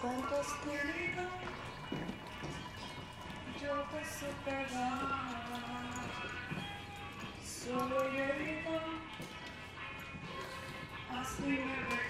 ¿Cuántos queridos yo te supe dar? Solo yo digo, así me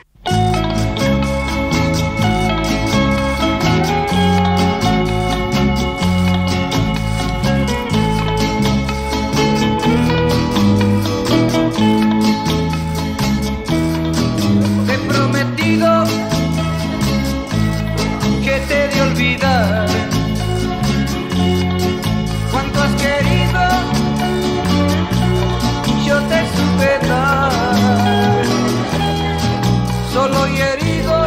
cuánto has querido, yo te supe dar, solo y herido,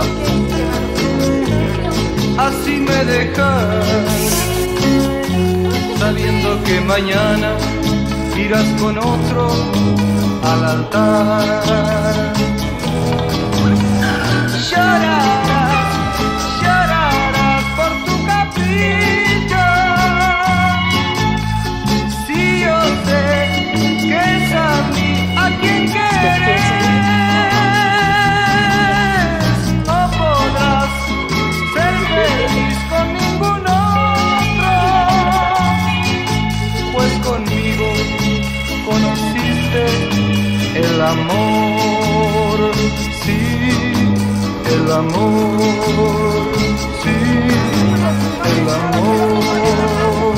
así me dejas, sabiendo que mañana irás con otro al altar. El amor, sí, el amor, sí, el amor.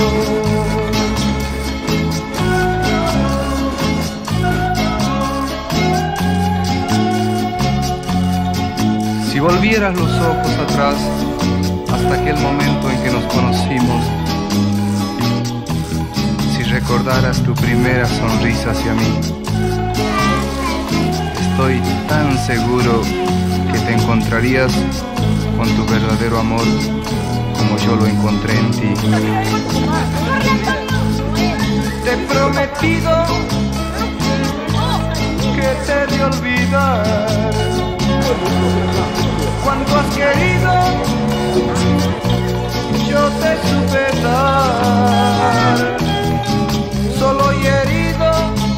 Si volvieras los ojos atrás hasta aquel momento en que nos conocimos, si recordaras tu primera sonrisa hacia mí, estoy tan seguro que te encontrarías con tu verdadero amor como yo lo encontré en ti. Te he prometido que te he de olvidar. Cuánto has querido, yo te supe dar, solo y herido,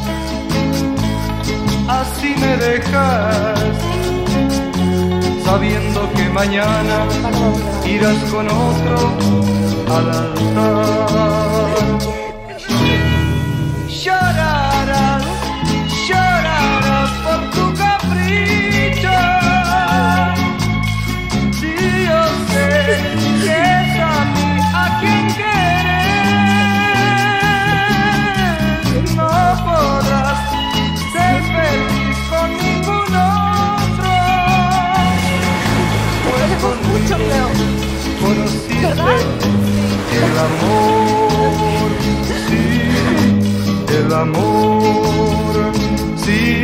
así me dejas, sabiendo que mañana irás con otro al altar. Llorarás, llorarás por tu capricho, si yo sé que es a mí a quien quieres, no podrás ser feliz con ningún otro, pues conmigo conociste el amor, sí, el amor, sí.